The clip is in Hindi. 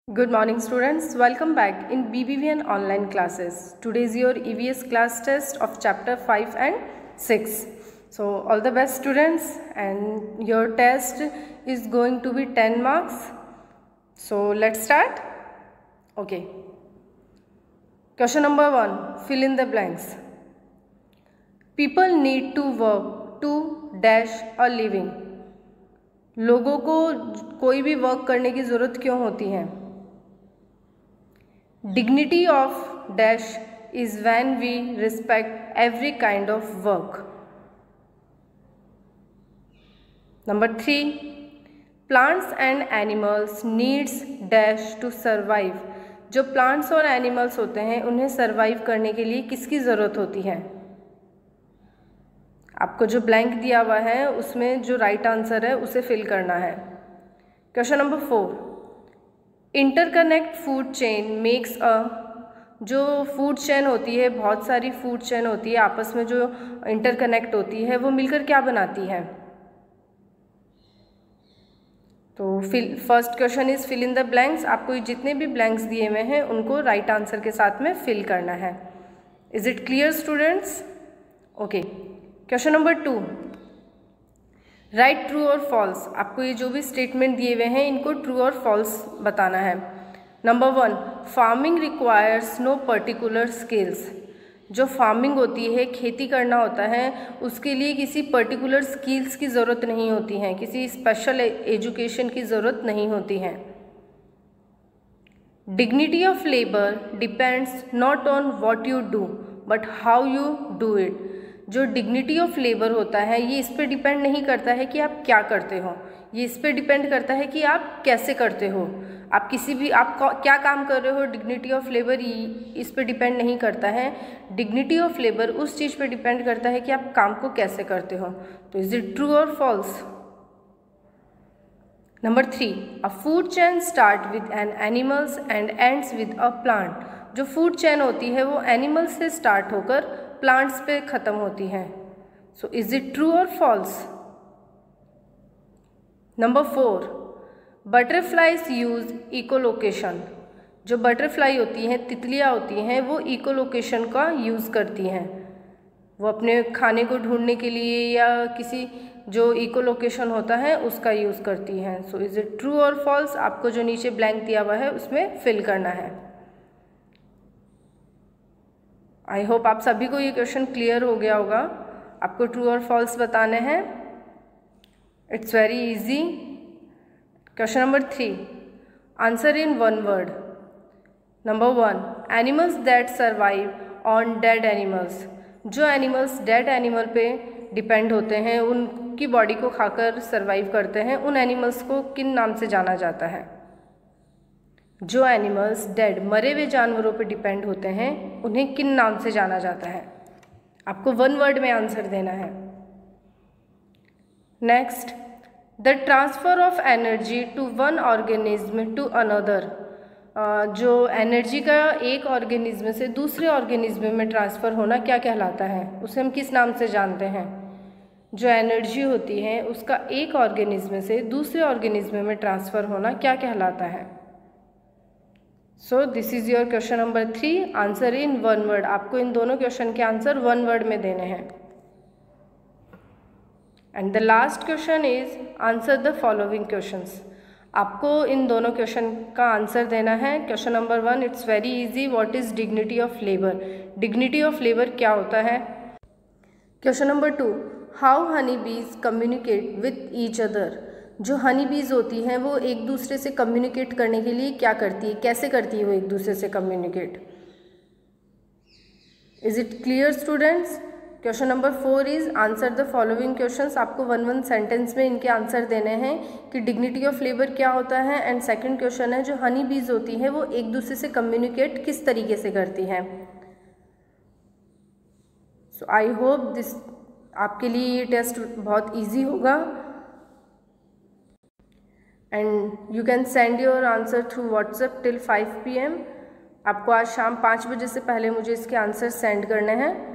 Good morning students, welcome back in BBVN online classes. Today is your EVS class test of chapter 5 and 6. So all the best students, and your test is going to be 10 marks. So let's start. Okay. Question number 1, fill in the blanks. People need to work to dash a living. लोगों को कोई भी वर्क करने की ज़रूरत क्यों होती है? Dignity of dash is when we respect every kind of work. Number 3, plants and animals needs dash to survive. जो plants और animals होते हैं उन्हें survive करने के लिए किसकी ज़रूरत होती है? आपको जो blank दिया हुआ है उसमें जो right answer है उसे fill करना है. Question number 4, interconnect food chain makes जो फूड चेन होती है, बहुत सारी फूड चेन होती है, आपस में जो इंटरकनेक्ट होती है वो मिलकर क्या बनाती है? तो first question is fill in the blanks. आपको जितने भी ब्लैंक्स दिए हुए हैं उनको राइट आंसर के साथ में फिल करना है. Is it clear students? Okay. Question number 2, right true और फॉल्स. आपको ये जो भी स्टेटमेंट दिए हुए हैं इनको ट्रू और फॉल्स बताना है. Number 1, farming requires no particular skills. जो फार्मिंग होती है, खेती करना होता है, उसके लिए किसी पर्टिकुलर स्किल्स की ज़रूरत नहीं होती है, किसी स्पेशल एजुकेशन की ज़रूरत नहीं होती है. Dignity of labour depends not on what you do but how you do it. जो डिग्निटी ऑफ लेबर होता है ये इस पर डिपेंड नहीं करता है कि आप क्या करते हो, ये इस पर डिपेंड करता है कि आप कैसे करते हो. आप किसी भी आप क्या काम कर रहे हो, डिग्निटी ऑफ लेबर इस पर डिपेंड नहीं करता है. डिग्निटी ऑफ लेबर उस चीज़ पर डिपेंड करता है कि आप काम को कैसे करते हो. तो इज इट ट्रू और false? Number 3, a food chain start with an animals and ends with a plant. जो फूड चेन होती है वो एनिमल्स से स्टार्ट होकर प्लांट्स पे ख़त्म होती है. सो इज इट ट्रू और false? Number 4, butterflies use echolocation. जो बटरफ्लाई होती हैं, तितलियाँ होती हैं, वो इकोलोकेशन का यूज़ करती हैं. वो अपने खाने को ढूंढने के लिए या किसी जो इकोलोकेशन होता है उसका यूज़ करती हैं. सो इज इट ट्रू और फॉल्स? आपको जो नीचे ब्लैंक दिया हुआ है उसमें फिल करना है. आई होप आप सभी को ये क्वेश्चन क्लियर हो गया होगा. आपको ट्रू और फॉल्स बताने हैं. It's very easy. Question number 3, answer in one word. Number 1, animals that survive on dead animals. जो एनिमल्स डेड एनिमल पे डिपेंड होते हैं, उनकी बॉडी को खाकर सर्वाइव करते हैं, उन एनिमल्स को किन नाम से जाना जाता है? जो एनिमल्स डेड मरे हुए जानवरों पर डिपेंड होते हैं उन्हें किन नाम से जाना जाता है? आपको वन वर्ड में आंसर देना है. Next, the transfer of energy to one organism to another. जो एनर्जी का एक ऑर्गेनिज्म से दूसरे ऑर्गेनिज्म में ट्रांसफ़र होना क्या कहलाता है? उसे हम किस नाम से जानते हैं? जो एनर्जी होती है उसका एक ऑर्गेनिज्म से दूसरे ऑर्गेनिज्म में ट्रांसफ़र होना क्या कहलाता है? So this is your question number 3, answer in one word. आपको इन दोनों क्वेश्चन के आंसर वन वर्ड में देने हैं. And the last question is answer the following questions. आपको इन दोनों क्वेश्चन का आंसर देना है. Question number 1, it's very easy. What is dignity of labour? Dignity of labour क्या होता है? क्वेश्चन नंबर 2, हाउ हनी बीज कम्युनिकेट विथ ईच अदर. जो हनी बीज होती हैं वो एक दूसरे से कम्युनिकेट करने के लिए क्या करती है, कैसे करती है वो एक दूसरे से communicate? Is it clear students? Question number 4 is answer the following questions. आपको वन सेंटेंस में इनके आंसर देने हैं कि डिग्निटी ऑफ लेबर क्या होता है. एंड सेकंड क्वेश्चन है जो हनी बीज होती हैं वो एक दूसरे से कम्युनिकेट किस तरीके से करती हैं. सो आई होप दिस आपके लिए ये टेस्ट बहुत ईजी होगा. And you can send your answer through WhatsApp till 5 PM. आपको आज शाम 5 बजे से पहले मुझे इसके आंसर सेंड करने हैं.